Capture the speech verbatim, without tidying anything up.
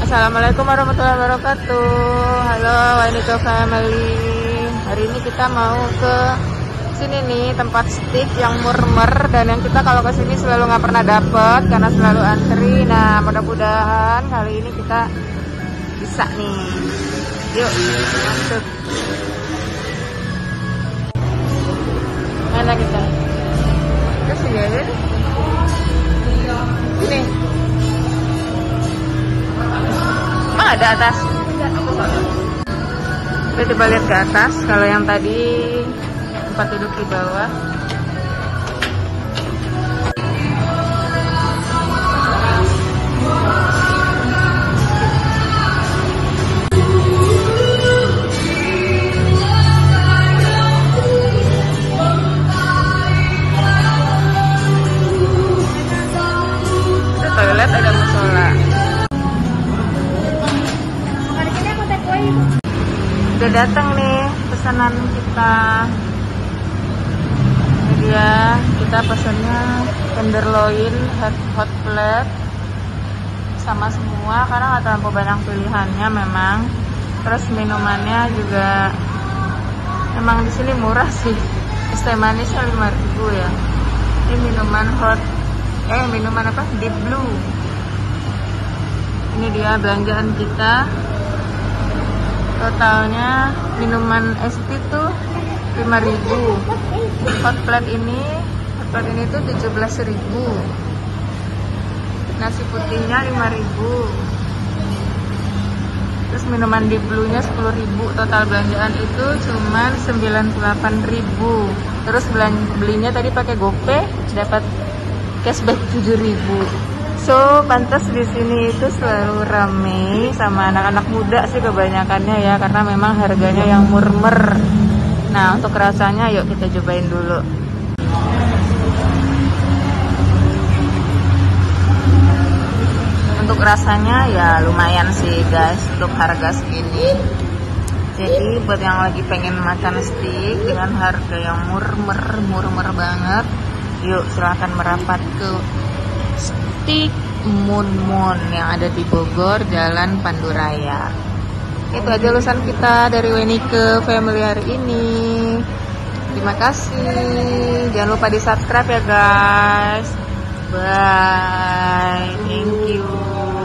Assalamualaikum warahmatullahi wabarakatuh. Halo Wanito Family. Hari ini kita mau ke sini nih, tempat steak yang murmer, dan yang kita kalau ke sini selalu nggak pernah dapet karena selalu antri. Nah, mudah-mudahan kali ini kita bisa nih. Yuk, masuk. Mana kita? Terus ya, ini. Emang ada atas? Kita coba lihat ke atas. Kalau yang tadi tempat duduk di bawah. Itu toilet, ada musola. Udah datang nih pesanan kita. Ini dia, kita pesannya tenderloin hot plate sama semua karena nggak terlalu banyak pilihannya memang. Terus minumannya juga memang di sini murah sih. Es teh manisnya lima ribu ya. Ini minuman hot eh minuman apa? Deep Blue. Ini dia belanjaan kita. Totalnya minuman es teh tuh lima ribu. Hot plate ini, hot plate ini tuh tujuh belas ribu. Nasi putihnya lima ribu. Terus minuman Deep Blue-nya sepuluh ribu. Total belanjaan itu cuman sembilan puluh delapan ribu. Terus belinya tadi pakai GoPay, dapat cashback tujuh ribu. So, pantas di sini itu selalu rame sama anak-anak muda sih kebanyakannya ya, karena memang harganya yang murmer. Nah, untuk rasanya yuk kita cobain dulu. Untuk rasanya ya lumayan sih guys, untuk harga segini. Jadi buat yang lagi pengen makan steak dengan harga yang murmer, murmer banget, yuk silahkan merapat ke Steak Moon Moon yang ada di Bogor, Jalan Panduraya. Itu aja ulasan kita dari Wenike Family hari ini. Terima kasih. Jangan lupa di subscribe ya guys. Bye. Thank you.